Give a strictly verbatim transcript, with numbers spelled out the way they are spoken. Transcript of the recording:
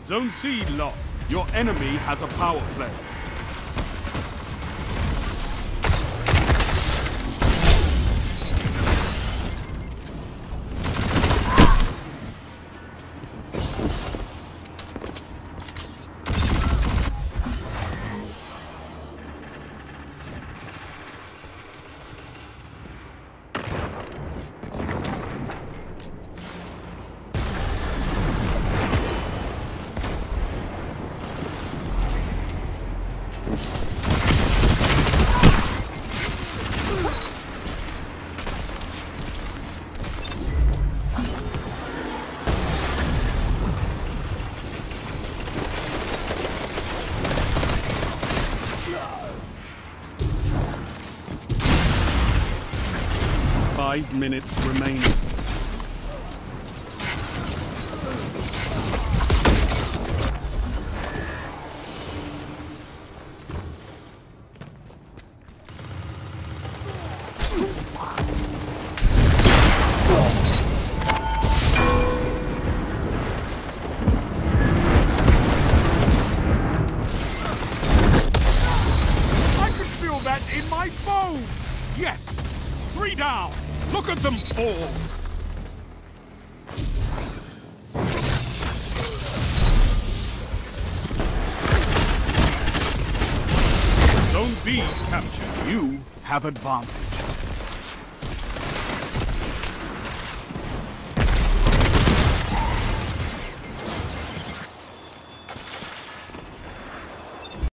Zone C lost. Your enemy has a power play. Five minutes remaining. I can feel that in my bones! Yes! Three down! Look at them fall! Zone B captured. You have advantage.